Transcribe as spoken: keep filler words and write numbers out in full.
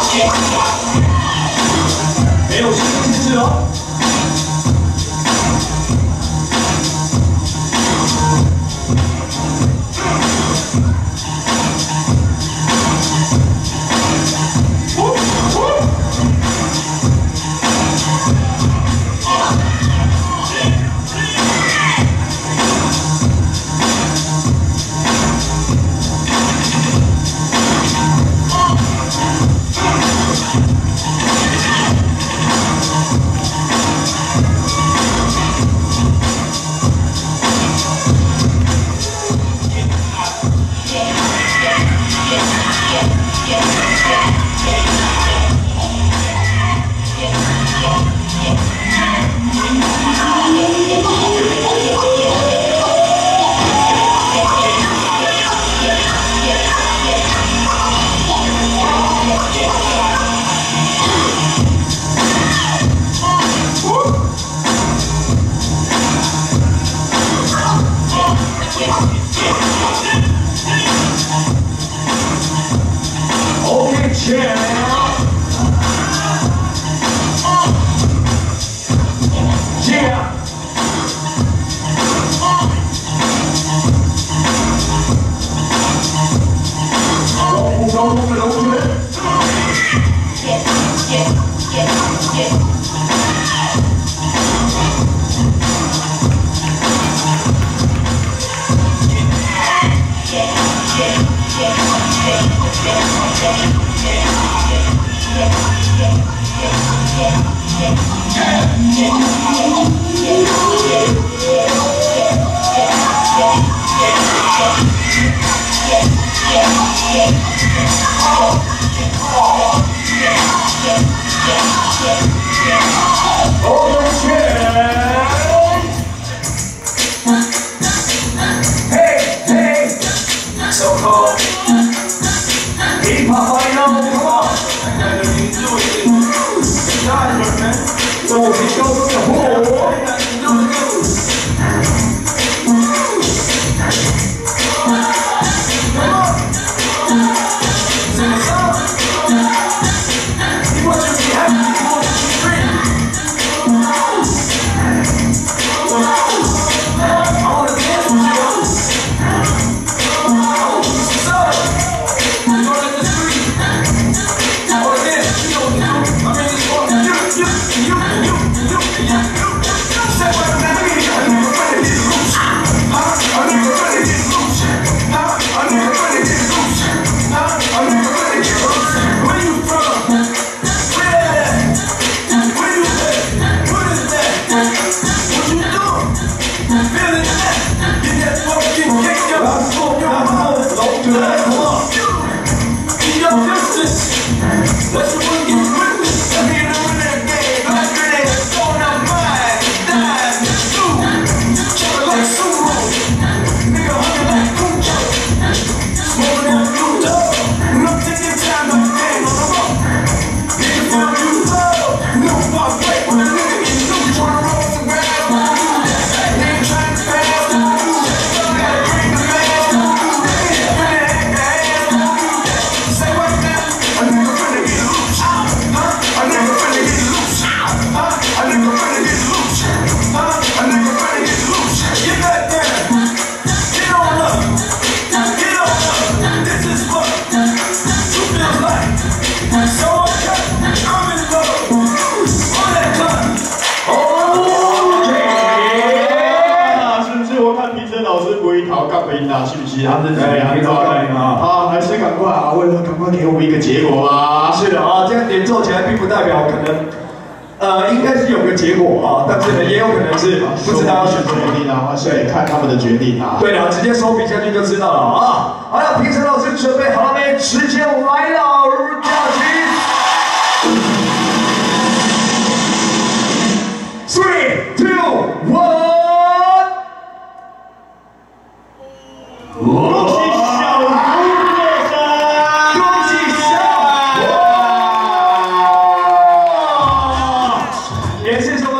没有新东西哦。 是不是？他是怎么样？啊，还是赶快啊！为了赶快给我们一个结果吧。 是的啊，这样连奏起来并不代表可能，呃，应该是有个结果啊，但是呢，也有可能是不知道要选什么决定啊，对，看他们的决定啊。 对了，直接收笔下去就知道了啊。好了，评审老师准备好了没？时间来了，假期。Three, two, one. 恭喜小猪过生！ 恭喜小！哇！也谢谢我们